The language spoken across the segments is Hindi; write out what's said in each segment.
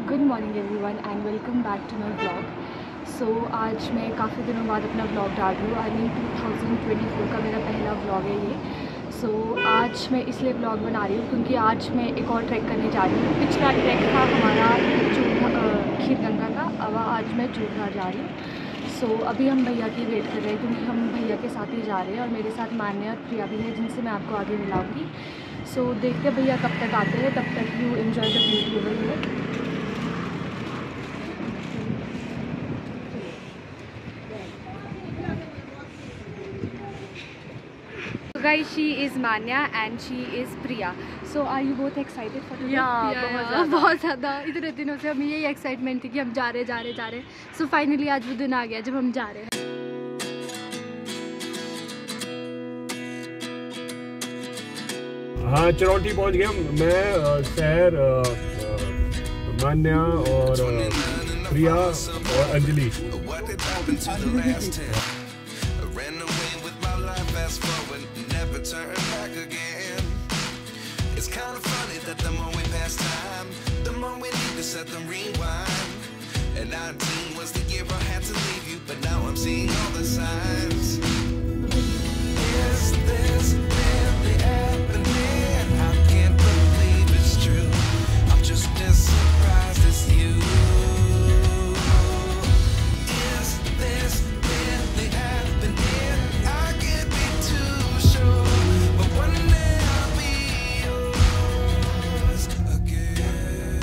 Good morning everyone and welcome back to my blog. So आज मैं काफ़ी दिनों बाद अपना ब्लॉग डाल रही हूँ। आई मीन 2024 का मेरा पहला ब्लॉग है ये। सो आज मैं इसलिए ब्लॉग बना रही हूँ क्योंकि आज मैं एक और ट्रैक करने जा रही हूँ। पिछला ट्रैक था हमारा खीरगंगा का, अब आज मैं चूरधार जा रही हूँ। सो अभी हम भैया की वेट कर रहे हैं क्योंकि हम भैया के साथ ही जा रहे हैं और मेरे साथ मान्या और प्रिया भी है जिनसे मैं आपको आगे मिलाऊंगी। सो देखते हैं भैया कब तक आते हैं, तब तक you enjoy the beauty over here. Guys, she is Manya and she is Priya. So are you both excited for today? बहुत ज़्यादा। इतने दिनों से हमें यही एक्साइटमेंट थी कि हम जा रहे। So finally आज वो दिन आ गया जब हम जा रहे हैं। हाँ, चरौटी पहुँच गया मैं, सैर, मान्या और प्रिया और Anjali. It's kind of funny that the more we pass time, the more we need to set them rewind. And 19 was the year I had to leave you, but now I'm seeing all the signs. Is this really happening? I can't believe it's true. I'm just as surprised as you. Is this really happening? I can't be too sure, but one day I'll be yours again.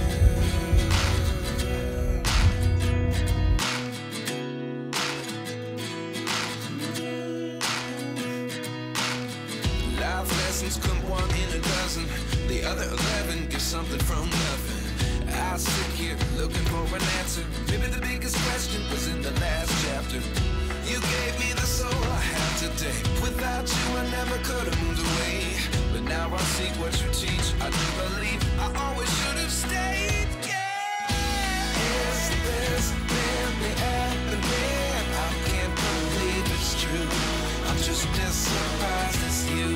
Life lessons come one in a dozen. The other 11 get something from nothing. I sit here looking for an answer. Maybe the biggest question was in the last chapter. You gave me the soul I have today. Without you I never could have moved away. But now I see what you teach. I do believe I always should have stayed. Yeah. Is this really happening? I can't believe it's true. I'm just as surprised as you.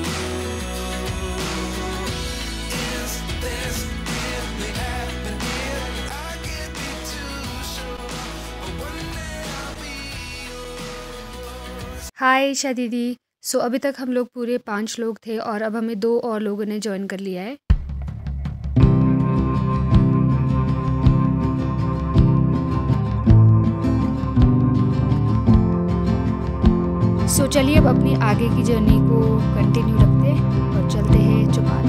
Is this really happening? I can't be too sure, but one day I'll be yours. हाय ईशा दीदी। सो अभी तक हम लोग पूरे 5 लोग थे और अब हमें 2 और लोगों ने ज्वाइन कर लिया है। सो चलिए अब अपनी आगे की जर्नी को कंटिन्यू रखते हैं और चलते हैं चौपाल।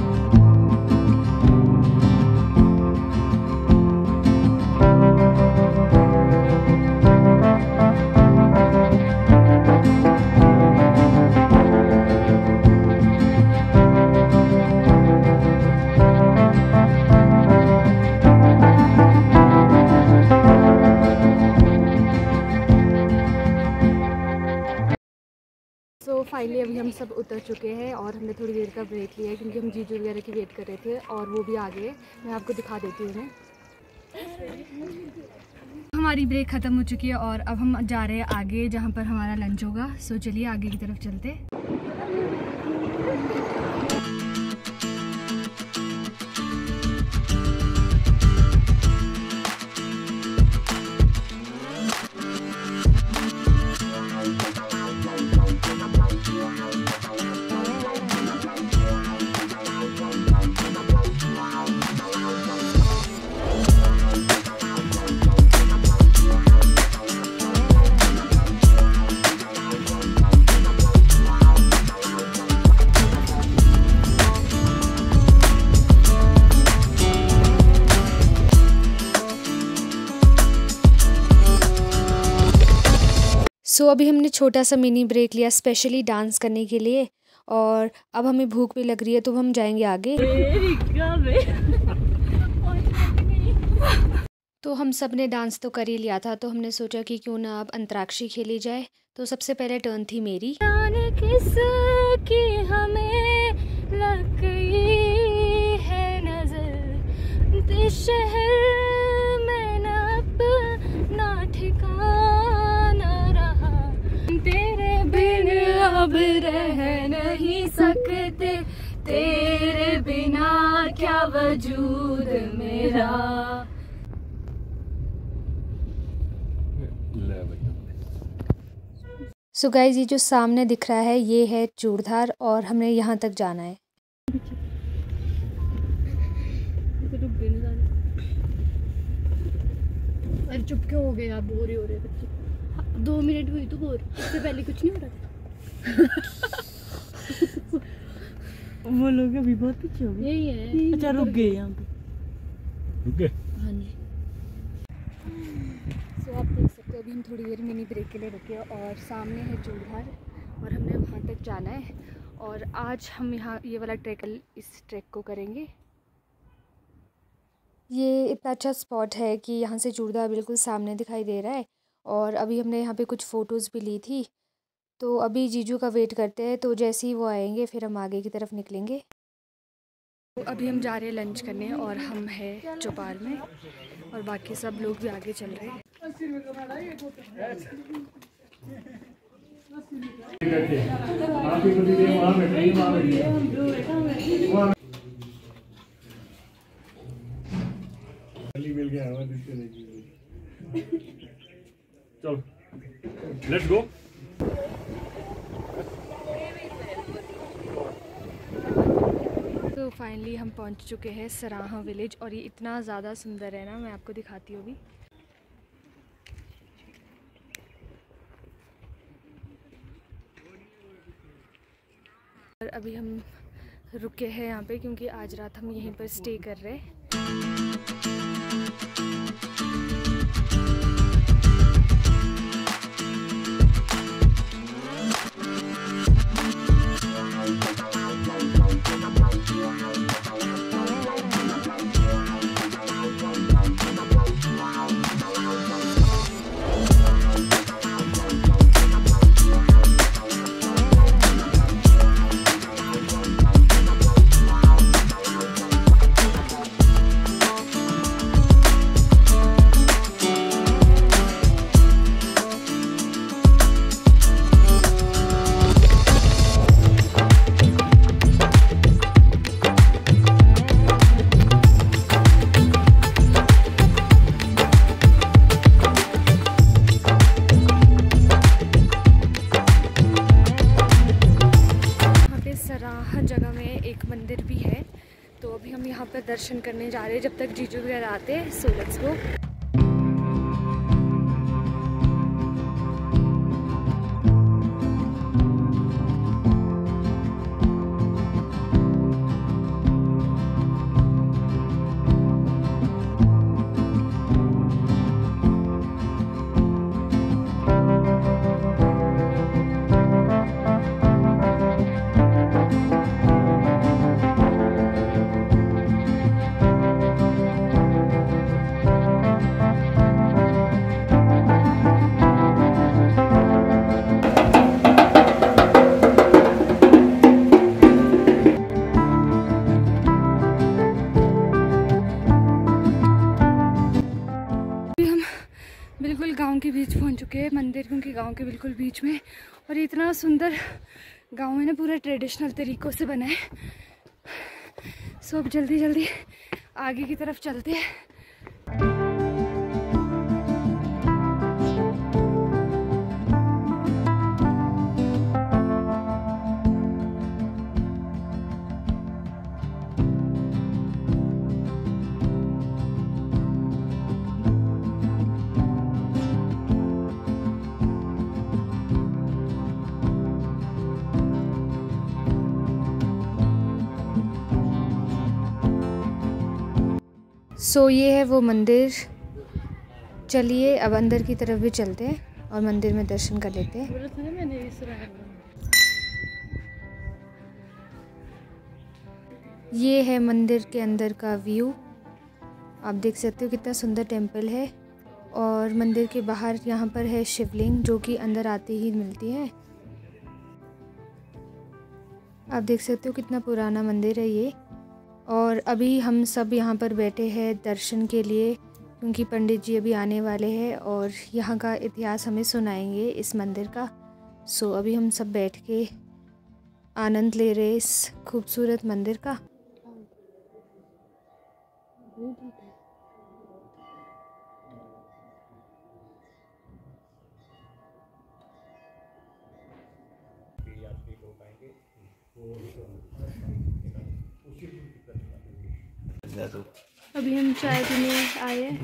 तो फाइनली अभी हम सब उतर चुके हैं और हमने थोड़ी देर का ब्रेक लिया है क्योंकि हम जीजू वगैरह की वेट कर रहे थे और वो भी आ गए। मैं आपको दिखा देती हूँ। हमारी ब्रेक ख़त्म हो चुकी है और अब हम जा रहे हैं आगे जहाँ पर हमारा लंच होगा। सो चलिए आगे की तरफ चलते। सो अभी हमने छोटा सा मिनी ब्रेक लिया स्पेशली डांस करने के लिए और अब हमें भूख भी लग रही है तो हम जाएंगे आगे। तो हम सब ने डांस तो कर ही लिया था तो हमने सोचा कि क्यों ना अब अंतराक्षरी खेली जाए। तो सबसे पहले टर्न थी मेरी। किसकी हमें लग गई है नजर, शहर में ना अपना ठिकाना रहा, तेरे बिन अब रह नहीं सकते, तेरे बिना क्या वजूद मेरा। सो गाइस, ये जो सामने दिख रहा है ये है चूड़धार और हमने यहाँ तक जाना है। अरे चुप क्यों हो गए आप? बोर ही हो रहे बच्चे। 2 मिनट हुई तो बोर, इससे पहले कुछ नहीं हो रहा था। वो लोग अभी बहुत पीछे हो गए। यही है। अच्छा रुक गए यहाँ पे। रुक गए? हाँ जी। सो आप देख सकते हो अभी हम थोड़ी देर मिनी ब्रेक के लिए रुके और सामने है चूड़धार और हमने वहाँ तक जाना है। और आज हम यहाँ ये वाला इस ट्रैक को करेंगे। ये इतना अच्छा स्पॉट है कि यहाँ से चूड़धार बिल्कुल सामने दिखाई दे रहा है। और अभी हमने यहाँ पे कुछ फ़ोटोज़ भी ली थी, तो अभी जीजू का वेट करते हैं, तो जैसे ही वो आएंगे फिर हम आगे की तरफ निकलेंगे। तो अभी हम जा रहे हैं लंच करने और हम हैं चौपाल में और बाकी सब लोग भी आगे चल रहे हैं। मिल गया चलो लेट्स गो। तो फाइनली हम पहुंच चुके हैं सराहा विलेज और ये इतना ज़्यादा सुंदर है ना, मैं आपको दिखाती हूँ अभी। और अभी हम रुके हैं यहाँ पे क्योंकि आज रात हम यहीं पर स्टे कर रहे हैं। जगह में एक मंदिर भी है, तो अभी हम यहाँ पर दर्शन करने जा रहे हैं जब तक जीजू वगैरह आते हैं। So let's go. बिल्कुल गांव के बीच पहुंच चुके हैं मंदिर, क्योंकि गांव के बिल्कुल बीच में, और इतना सुंदर गांव में ना पूरा ट्रेडिशनल तरीक़ों से बना है। सो अब जल्दी जल्दी आगे की तरफ चलते हैं। सो ये है वो मंदिर। चलिए अब अंदर की तरफ भी चलते हैं और मंदिर में दर्शन कर लेते हैं। ये है मंदिर के अंदर का व्यू, आप देख सकते हो कितना सुंदर टेम्पल है। और मंदिर के बाहर यहाँ पर है शिवलिंग, जो कि अंदर आते ही मिलती है। आप देख सकते हो कितना पुराना मंदिर है ये। और अभी हम सब यहाँ पर बैठे हैं दर्शन के लिए, क्योंकि पंडित जी अभी आने वाले हैं और यहाँ का इतिहास हमें सुनाएंगे इस मंदिर का। सो अभी हम सब बैठ के आनंद ले रहे इस खूबसूरत मंदिर का। अभी हम चाय पीने आए हैं।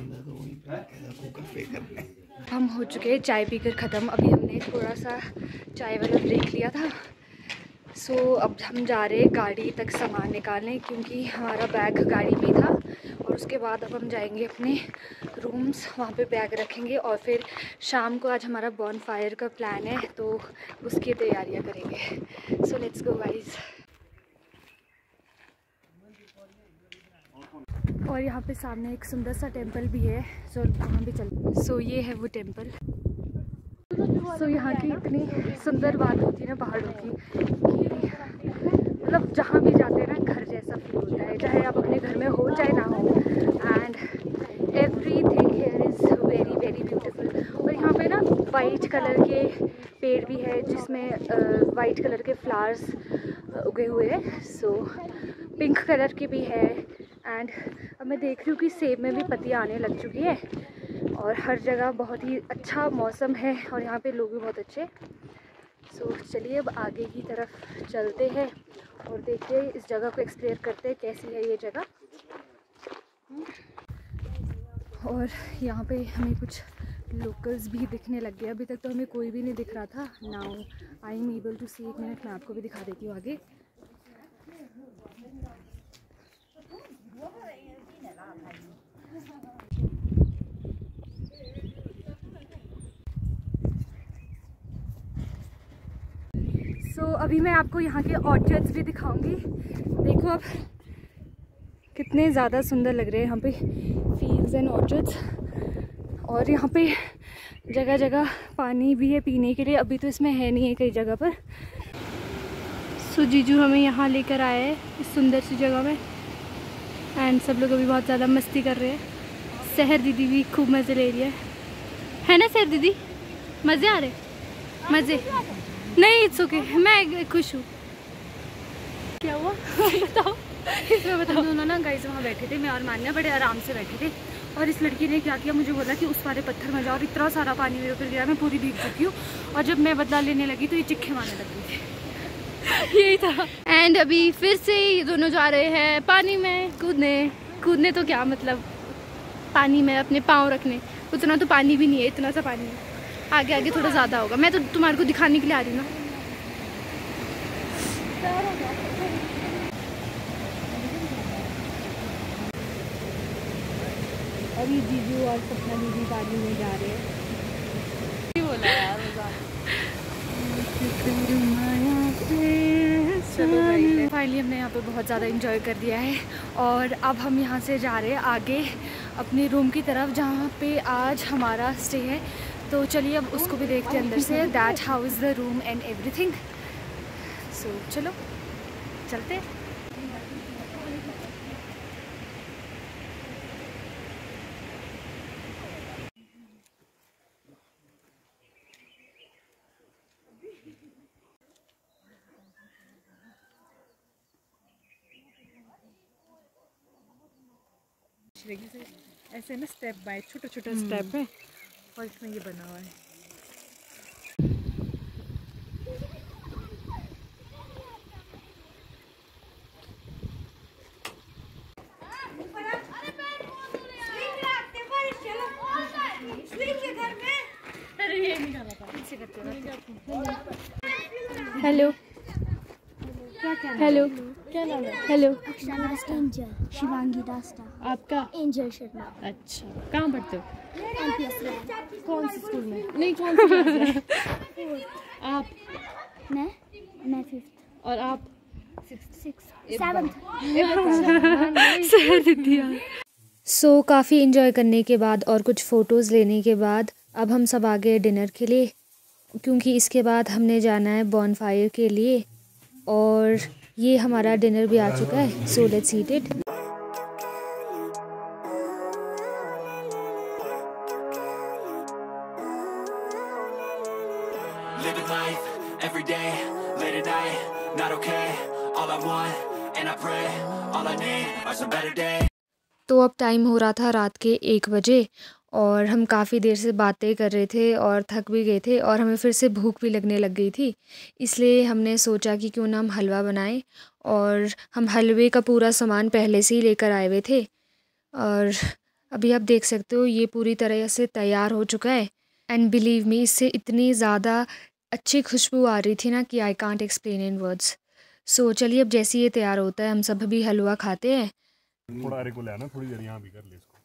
हम हो चुके हैं चाय पीकर ख़त्म। अभी हमने थोड़ा सा चाय वाला ब्रेक लिया था। सो अब हम जा रहे हैं गाड़ी तक सामान निकालने, क्योंकि हमारा बैग गाड़ी में था। और उसके बाद अब हम जाएंगे अपने रूम्स, वहाँ पे बैग रखेंगे और फिर शाम को आज हमारा बॉन फायर का प्लान है, तो उसकी तैयारियाँ करेंगे। So let's go guys. और यहाँ पे सामने एक सुंदर सा टेंपल भी है, सो वहाँ भी चल। सो ये है वो टेंपल। सो यहाँ की इतनी सुंदर बात होती है ना पहाड़ों की, कि मतलब जहाँ भी जाते हैं ना घर जैसा फील होता है, चाहे आप अपने घर में हो चाहे ना हो। And everything here is very very beautiful. और यहाँ पे ना वाइट कलर के पेड़ भी है, जिसमें वाइट कलर के फ्लावर्स उगे हुए हैं। सो पिंक कलर की भी है। एंड अब मैं देख रही हूँ कि सेब में भी पत्तियाँ आने लग चुकी है। और हर जगह बहुत ही अच्छा मौसम है और यहाँ पे लोग भी बहुत अच्छे। सो चलिए अब आगे की तरफ चलते हैं और देखिए इस जगह को एक्सप्लोर करते हैं, कैसी है ये जगह। और यहाँ पे हमें कुछ लोकल्स भी दिखने लग गए। अभी तक तो हमें कोई भी नहीं दिख रहा था। Now I am able to see. एक मिनट मैं आपको भी दिखा देती हूँ आगे। सो अभी मैं आपको यहाँ के ऑर्चिड्स भी दिखाऊंगी। देखो अब कितने ज़्यादा सुंदर लग रहे हैं यहाँ पे फील्ड्स एंड ऑर्चिड्स। और यहाँ पे जगह जगह पानी भी है पीने के लिए। अभी तो इसमें है नहीं है कई जगह पर। सो जीजू हमें यहाँ लेकर आए हैं इस सुंदर सी जगह में। एंड सब लोग अभी बहुत ज़्यादा मस्ती कर रहे हैं। सहर दीदी भी खूब मज़े ले रही है ना सहर दीदी? मज़े आ रहे? मज़े नहीं, इट्स ओके, मैं खुश हूँ। क्या हुआ बताओ। इसमें बताओ। दोनों ना गाइस वहाँ बैठे थे, मैं और मान्या बड़े आराम से बैठे थे। और इस लड़की ने क्या किया, मुझे बोला कि उस वाले पत्थर में जाओ। और इतना सारा पानी मेरे ऊपर गिरा, मैं पूरी भीग चुकी हूँ। और जब मैं बदला लेने लगी तो ये चिक्के मारने लगी थी। यही था। एंड अभी फिर से ये दोनों जा रहे हैं पानी में कूदने तो क्या मतलब, पानी में अपने पाँव रखने। उतना तो पानी भी नहीं है, इतना सा पानी है। आगे आगे थोड़ा ज़्यादा होगा। मैं तो तुम्हारे को दिखाने के लिए आ रही हूँ ना। अभी जीजू और सपना दीदी पानी में जा रहे हैं। बोला यार फाइनली हमने यहाँ पे बहुत ज़्यादा इंजॉय कर दिया है। और अब हम यहाँ से जा रहे हैं आगे अपने रूम की तरफ, जहाँ पे आज हमारा स्टे है। तो चलिए अब उसको भी देखते हैं अंदर से, that how is the room and everything. So चलो चलते हैं। ऐसे ना स्टेप बाय छोटा छोटा स्टेप है और इसमें ये बना हुआ है। हेलो हेलो क्या नाम है? हेलो। एंजल शिवांगी दास्ता। आपका? एंजल शर्मा। अच्छा, कहाँ पढ़ते हो? एमपीएस कौन सी स्कूल में? नहीं, कौन सी क्लास है? आप? मैं 5th और आप? 6th 7th। सो काफ़ी इन्जॉय करने के बाद और कुछ फ़ोटोज़ लेने के बाद अब हम सब आ गए डिनर के लिए, क्योंकि इसके बाद हमने जाना है बॉनफायर के लिए। और ये हमारा डिनर भी आ चुका है। So let's eat it. Living life, every day, late at night, not okay. All I want, and I pray, all I need are some better days. तो अब टाइम हो रहा था रात के 1 बजे और हम काफ़ी देर से बातें कर रहे थे और थक भी गए थे और हमें फिर से भूख भी लगने लग गई थी। इसलिए हमने सोचा कि क्यों ना हम हलवा बनाएं, और हम हलवे का पूरा सामान पहले से ही लेकर आए हुए थे। और अभी आप देख सकते हो ये पूरी तरह से तैयार हो चुका है। एंड बिलीव मी, इससे इतनी ज़्यादा अच्छी खुशबू आ रही थी ना कि I can't explain in words. So चलिए, अब जैसे ये तैयार होता है हम सब भी हलवा खाते हैं। थोड़ा अरे को ले आना, थोड़ी देर यहाँ भी कर ले इसको।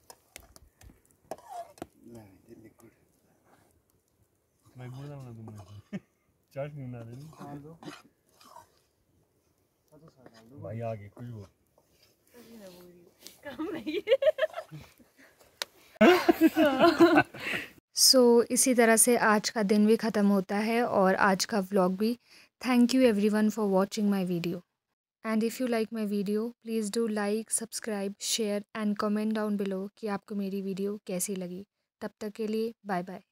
मैं बोल रहा हूँ तुमने चाट नहीं बना देनी भाई, आगे खुशबू इसी तरह से आज का दिन भी ख़त्म होता है और आज का व्लॉग भी। Thank you everyone for watching my video, and if you like my video please do like, subscribe, share and comment down below कि आपको मेरी वीडियो कैसी लगी। तब तक के लिए बाय बाय।